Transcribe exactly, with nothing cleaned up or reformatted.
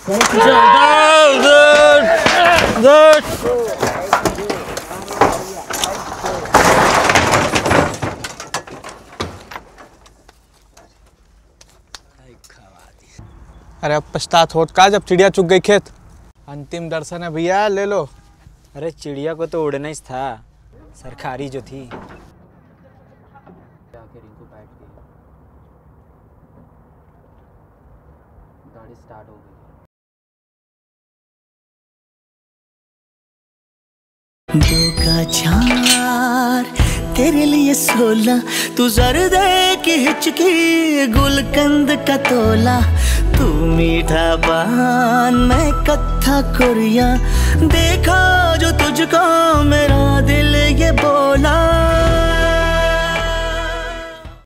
अरे अब पछतात होत का जब चिड़िया चुग गई खेत। अंतिम दर्शन है भैया, ले लो। अरे चिड़िया को तो उड़ना ही था, सरकारी जो थी। गाड़ी स्टार्ट हो गई। दो का चार तेरे लिए सोलह, तू जर्दे की हिचकी गुलकंद का तोला, तू मीठा पान मैं कत्था कुरिया, देखा जो तुझको मेरा दिल ये बोला।